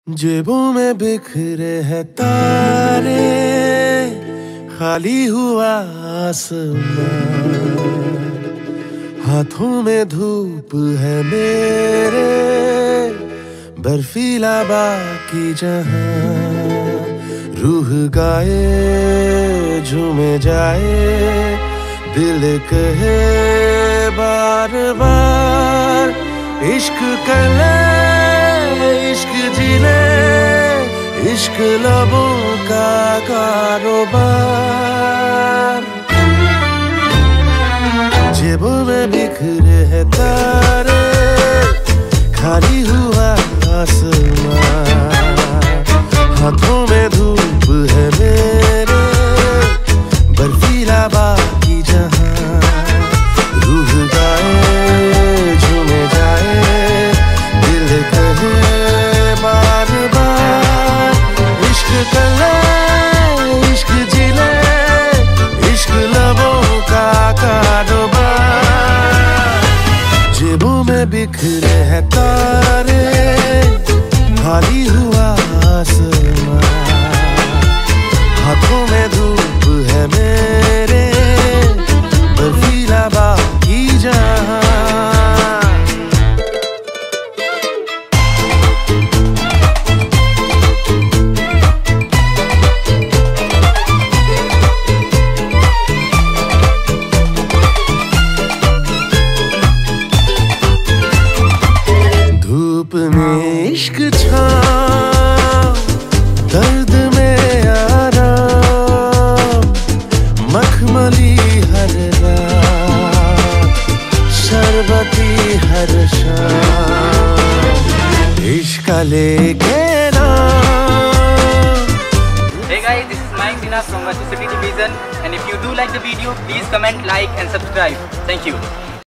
जेबों में बिखरे हैं तारे, खाली हुआ आसमान, हाथों में धूप है मेरे, बर्फीला बाकी जहां। रूह गाए झूमे जाए, दिल कहे बार बार, इश्क कर ले इश्क जी ले, इश्क लबों का कारोबार। जेबों में बिखरे हैं तारे, खाली हुआ आसमान, हाथों में धूप है मेरे, बर्फीला बाकी जहां। रूह गाए झूमे जाए, दिल कहे बार बार, इश्क कर ले इश्क जी ले, इश्क लबों का कारोबार। जेबों में बिखरे हैं तारे, खाली हुआ आसमान, हाथों में धूप है मेरे, बर्फीला बाकी जहां। धूप में इश्क छाँव, दर्द में आराम, मखमली हर रात, शरबती हर शाम, इश्क लेके नाम। Hey guys, this is Mike Dina from City Division, and if you do like the video, please comment, like and subscribe. Thank you.